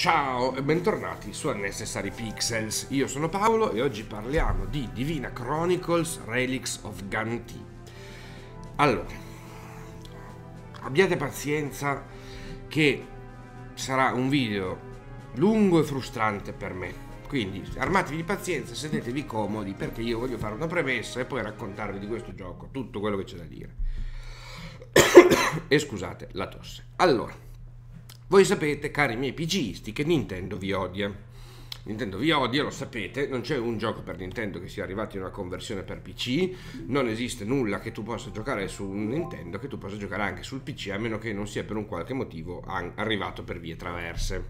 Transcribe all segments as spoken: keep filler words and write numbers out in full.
Ciao e bentornati su Unnecessary Pixels, io sono Paolo e oggi parliamo di Divina Chronicles Relics of Gan-T. Allora, abbiate pazienza che sarà un video lungo e frustrante per me, quindi armatevi di pazienza, sedetevi comodi perché io voglio fare una premessa e poi raccontarvi di questo gioco tutto quello che c'è da dire. E scusate la tosse. Allora, voi sapete, cari miei PCisti, che Nintendo vi odia. Nintendo vi odia, lo sapete, non c'è un gioco per Nintendo che sia arrivato in una conversione per P C, non esiste nulla che tu possa giocare su un Nintendo che tu possa giocare anche sul P C, a meno che non sia per un qualche motivo arrivato per vie traverse.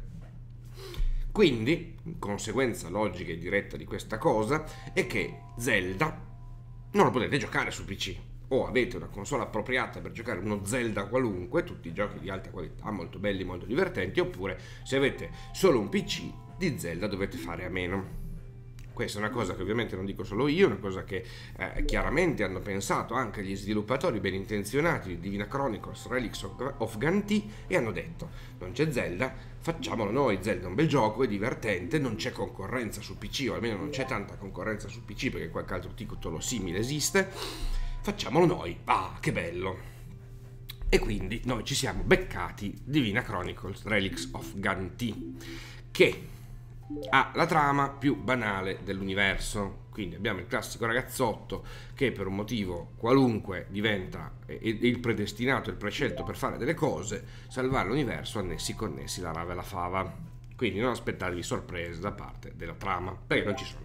Quindi, conseguenza logica e diretta di questa cosa è che Zelda non lo potete giocare su P C. O avete una console appropriata per giocare uno Zelda qualunque, tutti i giochi di alta qualità, molto belli, molto divertenti, oppure se avete solo un P C, di Zelda dovete fare a meno. Questa è una cosa che ovviamente non dico solo io, è una cosa che eh, chiaramente hanno pensato anche gli sviluppatori ben intenzionati di Divina Chronicles Relics of, of Gan-T e hanno detto: non c'è Zelda, facciamolo noi, Zelda è un bel gioco, è divertente, non c'è concorrenza su P C, o almeno non c'è tanta concorrenza su P C perché qualche altro titolo simile esiste. Facciamolo noi, ah che bello. E quindi noi ci siamo beccati Divina Chronicles Relics of Gan-T, che ha la trama più banale dell'universo. Quindi abbiamo il classico ragazzotto che per un motivo qualunque diventa il predestinato, il prescelto per fare delle cose, salvare l'universo, annessi connessi la rave e la fava. Quindi non aspettatevi sorprese da parte della trama, perché non ci sono.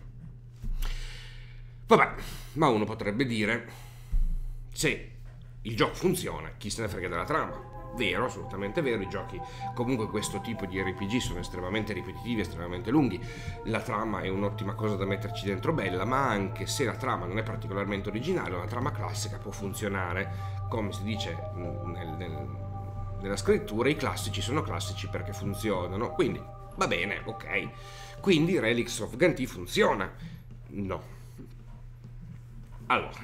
Vabbè, ma uno potrebbe dire: se il gioco funziona, chi se ne frega della trama? Vero, assolutamente vero, i giochi comunque questo tipo di R P G sono estremamente ripetitivi, estremamente lunghi, la trama è un'ottima cosa da metterci dentro bella, ma anche se la trama non è particolarmente originale, una trama classica può funzionare, come si dice nel, nel, nella scrittura, i classici sono classici perché funzionano, quindi va bene, ok. Quindi Relics of Gan-T funziona? No. Allora,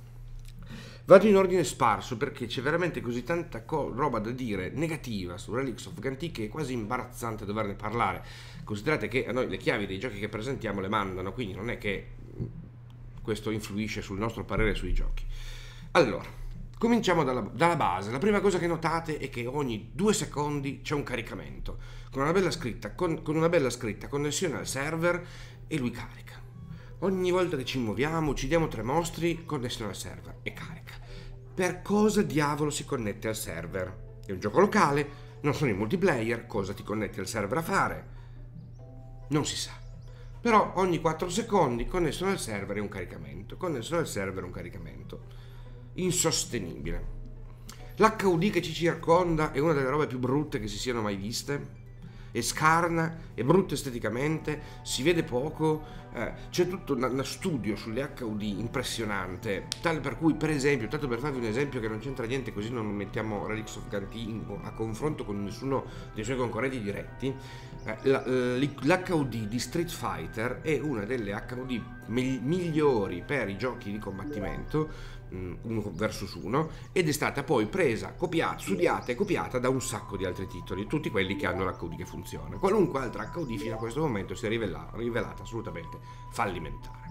vado in ordine sparso perché c'è veramente così tanta roba da dire negativa su Relics of Gan-T che è quasi imbarazzante doverne parlare. Considerate che a noi le chiavi dei giochi che presentiamo le mandano, quindi non è che questo influisce sul nostro parere sui giochi. Allora, cominciamo dalla, dalla base. La prima cosa che notate è che ogni due secondi c'è un caricamento con una bella scritta, con, con una bella scritta connessione al server, e lui carica. Ogni volta che ci muoviamo, uccidiamo tre mostri, connessione al server e carica. Per cosa diavolo si connette al server? È un gioco locale, non sono in multiplayer, cosa ti connetti al server a fare? Non si sa. Però ogni quattro secondi connessione al server e un caricamento, connessione al server e un caricamento. Insostenibile. L'H U D che ci circonda è una delle robe più brutte che si siano mai viste. È scarna, è brutta esteticamente, si vede poco, eh, c'è tutto uno studio sulle H U D impressionante, tale per cui, per esempio, tanto per farvi un esempio che non c'entra niente, così non mettiamo Relics of Gan-T a confronto con nessuno dei suoi concorrenti diretti, eh, l'H U D di Street Fighter è una delle H U D migliori per i giochi di combattimento, uno versus uno, ed è stata poi presa, copiata, studiata e copiata da un sacco di altri titoli, tutti quelli che hanno l'H U D che funziona. Qualunque altra H U D fino a questo momento si è rivelata, rivelata assolutamente fallimentare.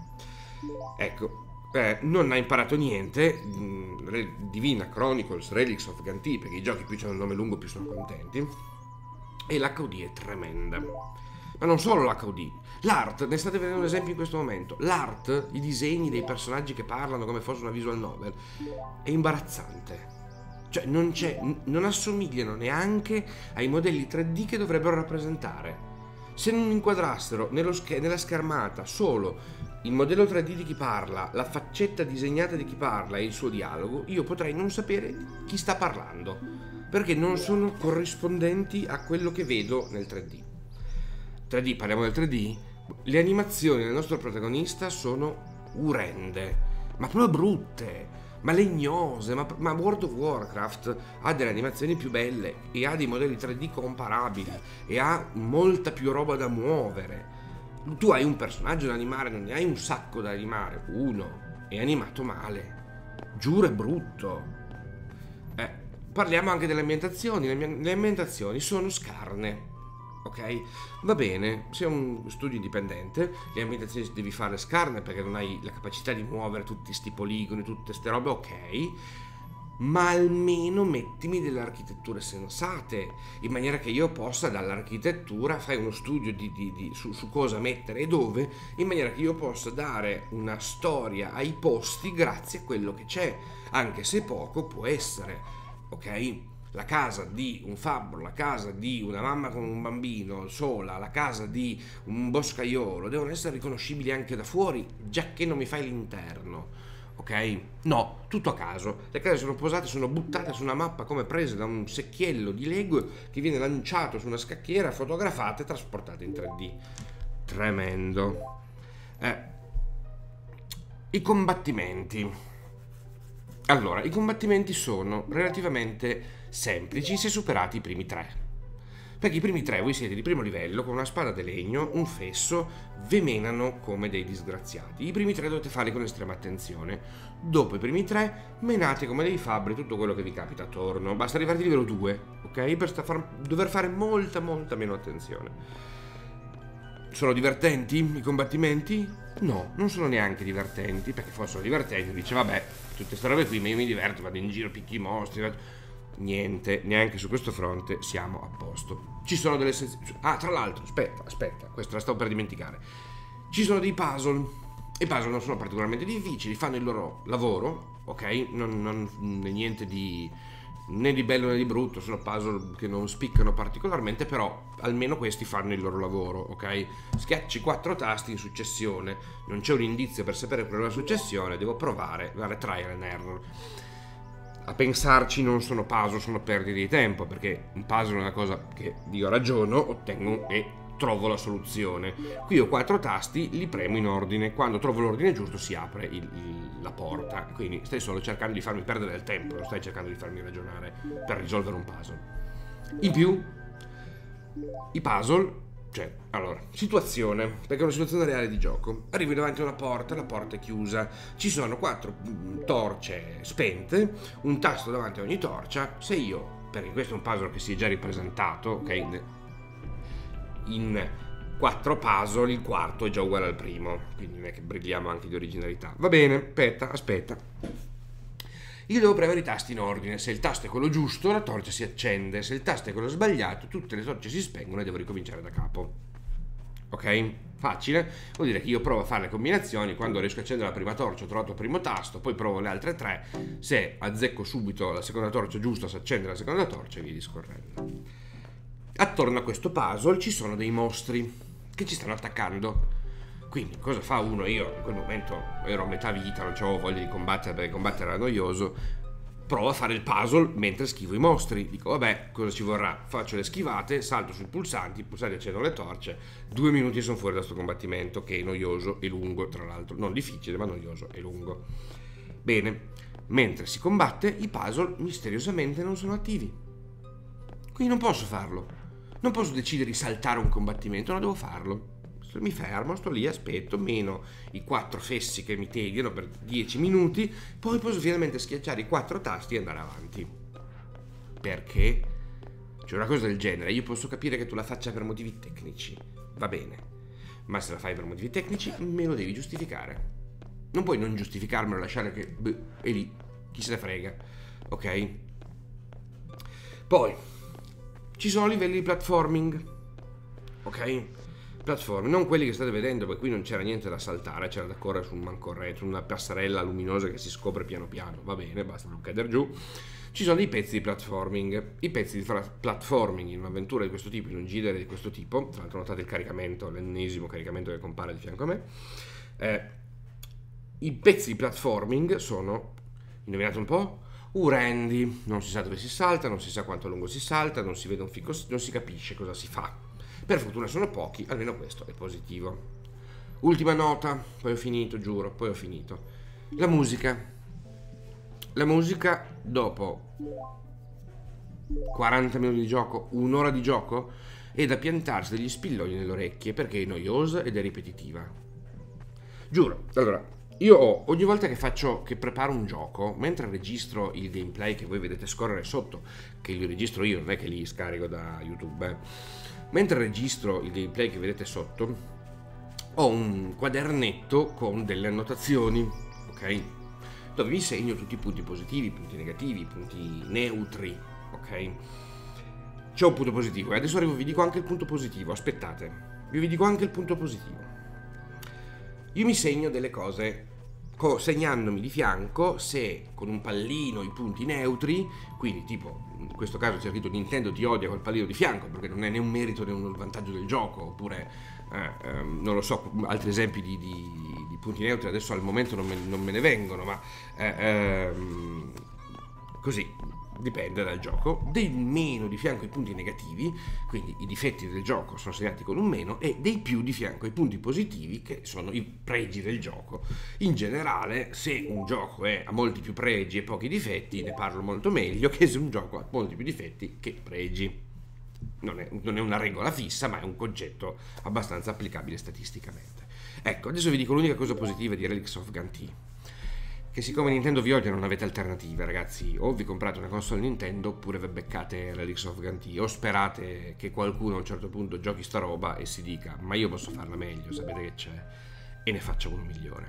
Ecco, eh, non ha imparato niente. mh, Divina Chronicles Relics of Gan-T, perché i giochi più hanno un nome lungo più sono contenti, e l'H U D è tremenda. Ma non solo l'H U D, l'art, ne state vedendo un esempio in questo momento, l'art, i disegni dei personaggi che parlano come fosse una visual novel, è imbarazzante. Cioè non c'è, non assomigliano neanche ai modelli tre D che dovrebbero rappresentare. Se non inquadrassero nello sch- nella schermata solo il modello tre D di chi parla, la faccetta disegnata di chi parla e il suo dialogo, io potrei non sapere chi sta parlando, perché non sono corrispondenti a quello che vedo nel tre D. tre D, parliamo del tre D, le animazioni del nostro protagonista sono urende, ma proprio brutte, ma legnose, ma, ma World of Warcraft ha delle animazioni più belle e ha dei modelli tre D comparabili e ha molta più roba da muovere. Tu hai un personaggio da animare, non ne hai un sacco da animare, uno, è animato male, giuro è brutto. Eh, parliamo anche delle ambientazioni, le, le ambientazioni sono scarne. ok? Va bene, sei un studio indipendente, le ambientazioni devi fare scarne perché non hai la capacità di muovere tutti sti poligoni, tutte ste robe, ok, ma almeno mettimi delle architetture sensate, in maniera che io possa dall'architettura fare uno studio di, di, di, su, su cosa mettere e dove, in maniera che io possa dare una storia ai posti grazie a quello che c'è, anche se poco può essere, ok? La casa di un fabbro, la casa di una mamma con un bambino sola, la casa di un boscaiolo devono essere riconoscibili anche da fuori, già che non mi fai l'interno. Ok? No, tutto a caso. Le case sono posate, sono buttate su una mappa come prese da un secchiello di Lego che viene lanciato su una scacchiera, fotografate e trasportate in tre D. Tremendo. Eh, I combattimenti. Allora, i combattimenti sono relativamente semplici se superati i primi tre. Perché i primi tre voi siete di primo livello con una spada di legno, un fesso, ve menano come dei disgraziati. I primi tre dovete farli con estrema attenzione. Dopo i primi tre menate come dei fabbri tutto quello che vi capita attorno. Basta arrivare a livello due, ok? Per far, dover fare molta molta meno attenzione. Sono divertenti i combattimenti? No, non sono neanche divertenti, perché fossero divertenti dice vabbè, tutte queste robe qui, ma io mi diverto, vado in giro, picchi i mostri, vado... Niente, neanche su questo fronte siamo a posto. Ci sono delle sezioni. Ah, tra l'altro, aspetta, aspetta, questa la stavo per dimenticare. Ci sono dei puzzle. I puzzle non sono particolarmente difficili, fanno il loro lavoro, ok? Non, non niente di né di bello né di brutto, sono puzzle che non spiccano particolarmente, però almeno questi fanno il loro lavoro, ok? Schiacci quattro tasti in successione, non c'è un indizio per sapere qual è la successione, devo provare, fare trial and error. A pensarci non sono puzzle, sono perdite di tempo, perché un puzzle è una cosa che io ragiono, ottengo e trovo la soluzione. Qui ho quattro tasti, li premo in ordine, quando trovo l'ordine giusto si apre il, il, la porta, quindi stai solo cercando di farmi perdere del tempo, non stai cercando di farmi ragionare per risolvere un puzzle. In più, i puzzle, cioè, allora, situazione, perché è una situazione reale di gioco. Arrivi davanti a una porta, la porta è chiusa, ci sono quattro torce spente, un tasto davanti a ogni torcia. Se io, perché questo è un puzzle che si è già ripresentato, ok, in quattro puzzle il quarto è già uguale al primo, quindi non è che brilliamo anche di originalità. Va bene, aspetta, aspetta. Io devo premere i tasti in ordine, se il tasto è quello giusto la torcia si accende, se il tasto è quello sbagliato tutte le torce si spengono e devo ricominciare da capo. Ok? Facile? Vuol dire che io provo a fare le combinazioni, quando riesco a accendere la prima torcia ho trovato il primo tasto, poi provo le altre tre, se azzecco subito la seconda torcia giusta si accende la seconda torcia e via discorrendo. Attorno a questo puzzle ci sono dei mostri che ci stanno attaccando. Quindi cosa fa uno? Io in quel momento ero a metà vita, non avevo voglia di combattere perché combattere era noioso. Provo a fare il puzzle mentre schivo i mostri. Dico vabbè, cosa ci vorrà? Faccio le schivate, salto sui pulsanti, i pulsanti accendono le torce. Due minuti e sono fuori da sto combattimento che è noioso e lungo, tra l'altro. Non difficile, ma noioso e lungo. Bene, mentre si combatte i puzzle misteriosamente non sono attivi. Quindi non posso farlo. Non posso decidere di saltare un combattimento, non devo farlo. Mi fermo, sto lì, aspetto, meno i quattro fessi che mi tediano per dieci minuti, poi posso finalmente schiacciare i quattro tasti e andare avanti. Perché? C'è una cosa del genere, io posso capire che tu la faccia per motivi tecnici, va bene, ma se la fai per motivi tecnici me lo devi giustificare. Non puoi non giustificarmelo, lasciare che beh, è lì, chi se ne frega, ok? Poi ci sono livelli di platforming, ok? Platform, non quelli che state vedendo, perché qui non c'era niente da saltare, c'era da correre su un mancorretto, su una passerella luminosa che si scopre piano piano, va bene, basta non cadere giù. Ci sono dei pezzi di platforming, i pezzi di platforming in un'avventura di questo tipo, in un genere di questo tipo, tra l'altro notate il caricamento, l'ennesimo caricamento che compare di fianco a me, eh, i pezzi di platforming sono, indovinate un po', urendi, non si sa dove si salta, non si sa quanto a lungo si salta, non si vede un fico, non si capisce cosa si fa. Per fortuna sono pochi, almeno questo è positivo. Ultima nota, poi ho finito, giuro, poi ho finito. La musica. La musica, dopo quaranta minuti di gioco, un'ora di gioco, è da piantarsi degli spilloni nelle orecchie perché è noiosa ed è ripetitiva. Giuro, allora, Io ho, ogni volta che faccio, che preparo un gioco, mentre registro il gameplay che voi vedete scorrere sotto, che li registro io, non è che li scarico da YouTube, eh. Mentre registro il gameplay che vedete sotto, ho un quadernetto con delle annotazioni, ok? Dove mi segno tutti i punti positivi, i punti negativi, i punti neutri, ok? C'è un punto positivo e adesso arrivo, vi dico anche il punto positivo, aspettate, io vi dico anche il punto positivo. Io mi segno delle cose, segnandomi di fianco se con un pallino i punti neutri, quindi tipo in questo caso c'è scritto Nintendo ti odia col pallino di fianco perché non è né un merito né un vantaggio del gioco, oppure eh, ehm, non lo so, altri esempi di, di, di punti neutri adesso al momento non me, non me ne vengono, ma eh, ehm, così. Dipende dal gioco, dei meno di fianco ai punti negativi, quindi i difetti del gioco sono segnati con un meno, e dei più di fianco ai punti positivi, che sono i pregi del gioco. In generale, se un gioco è, ha molti più pregi e pochi difetti, ne parlo molto meglio che se un gioco ha molti più difetti che pregi. Non è, non è una regola fissa, ma è un concetto abbastanza applicabile statisticamente. Ecco, adesso vi dico l'unica cosa positiva di Relics of Gun-T, che siccome Nintendo vi odia non avete alternative, ragazzi. O vi comprate una console Nintendo oppure vi beccate Relics of Gun-T, o sperate che qualcuno a un certo punto giochi sta roba e si dica ma io posso farla meglio, sapete che c'è, e ne faccia uno migliore.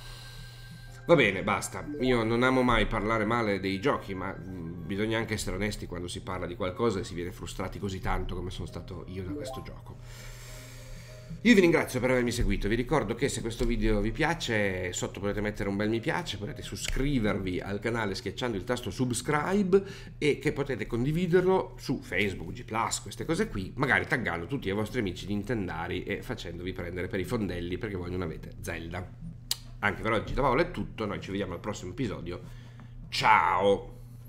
Va bene, basta. Io non amo mai parlare male dei giochi, ma bisogna anche essere onesti quando si parla di qualcosa e si viene frustrati così tanto come sono stato io da questo gioco. Io vi ringrazio per avermi seguito, vi ricordo che se questo video vi piace sotto potete mettere un bel mi piace, potete iscrivervi al canale schiacciando il tasto subscribe e che potete condividerlo su Facebook, G plus, queste cose qui, magari taggando tutti i vostri amici nintendari e facendovi prendere per i fondelli perché voi non avete Zelda. Anche per oggi da Paolo è tutto, noi ci vediamo al prossimo episodio, ciao!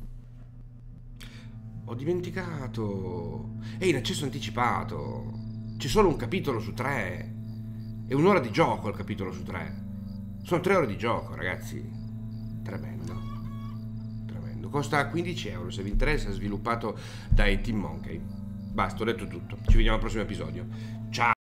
Ho dimenticato, è in accesso anticipato. C'è solo un capitolo su tre. È un'ora di gioco il capitolo su tre. Sono tre ore di gioco, ragazzi. Tremendo. Tremendo. Costa quindici euro. Se vi interessa, è sviluppato dai Team Monkey. Basta, ho detto tutto. Ci vediamo al prossimo episodio. Ciao.